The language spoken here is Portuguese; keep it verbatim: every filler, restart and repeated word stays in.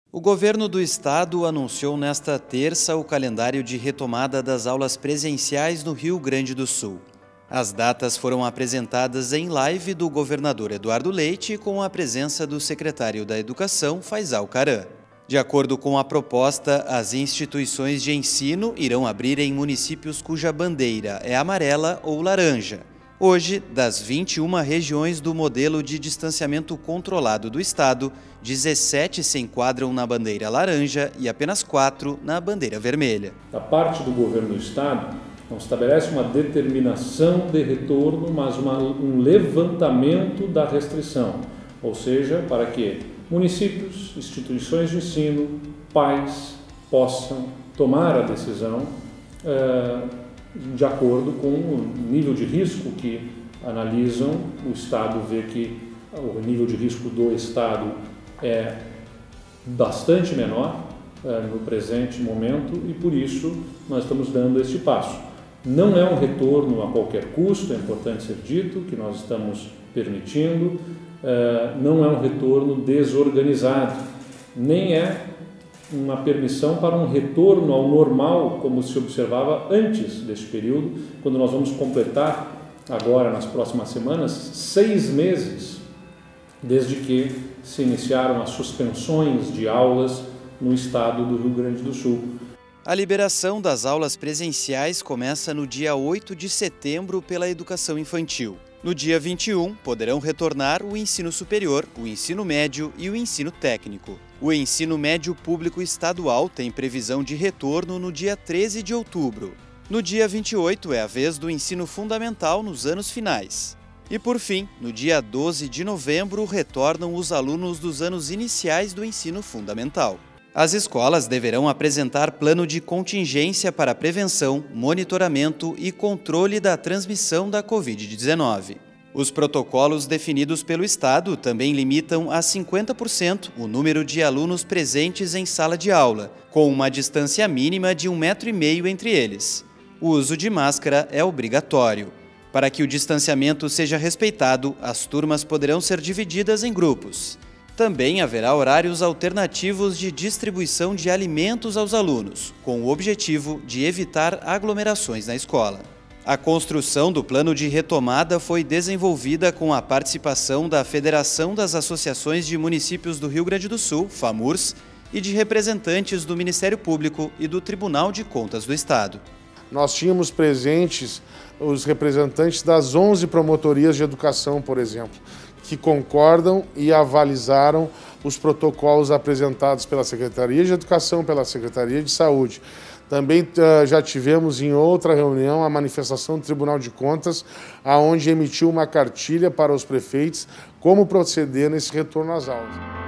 O governo do estado anunciou nesta terça o calendário de retomada das aulas presenciais no Rio Grande do Sul. As datas foram apresentadas em live do governador Eduardo Leite com a presença do secretário da Educação, Faisal Caram. De acordo com a proposta, as instituições de ensino irão abrir em municípios cuja bandeira é amarela ou laranja. Hoje, das vinte e uma regiões do modelo de distanciamento controlado do estado, dezessete se enquadram na bandeira laranja e apenas quatro na bandeira vermelha. Da parte do governo do estado, não estabelece uma determinação de retorno, mas uma, um levantamento da restrição, ou seja, para que municípios, instituições de ensino, pais possam tomar a decisão uh, de acordo com o nível de risco que analisam. O estado vê que o nível de risco do estado é bastante menor uh, no presente momento e por isso nós estamos dando este passo. Não é um retorno a qualquer custo, é importante ser dito, que nós estamos permitindo, uh, não é um retorno desorganizado, nem é uma permissão para um retorno ao normal, como se observava antes deste período, quando nós vamos completar agora, nas próximas semanas, seis meses desde que se iniciaram as suspensões de aulas no estado do Rio Grande do Sul. A liberação das aulas presenciais começa no dia oito de setembro pela educação infantil. No dia vinte e um, poderão retornar o ensino superior, o ensino médio e o ensino técnico. O ensino médio público estadual tem previsão de retorno no dia treze de outubro. No dia vinte e oito é a vez do ensino fundamental nos anos finais. E por fim, no dia doze de novembro, retornam os alunos dos anos iniciais do ensino fundamental. As escolas deverão apresentar plano de contingência para prevenção, monitoramento e controle da transmissão da covid dezenove. Os protocolos definidos pelo Estado também limitam a cinquenta por cento o número de alunos presentes em sala de aula, com uma distância mínima de um metro e meio entre eles. O uso de máscara é obrigatório. Para que o distanciamento seja respeitado, as turmas poderão ser divididas em grupos. Também haverá horários alternativos de distribuição de alimentos aos alunos, com o objetivo de evitar aglomerações na escola. A construção do plano de retomada foi desenvolvida com a participação da Federação das Associações de Municípios do Rio Grande do Sul, FAMURS, e de representantes do Ministério Público e do Tribunal de Contas do Estado. Nós tínhamos presentes os representantes das onze promotorias de educação, por exemplo, que concordam e avalizaram os protocolos apresentados pela Secretaria de Educação, pela Secretaria de Saúde. Também uh, já tivemos em outra reunião a manifestação do Tribunal de Contas, aonde emitiu uma cartilha para os prefeitos como proceder nesse retorno às aulas.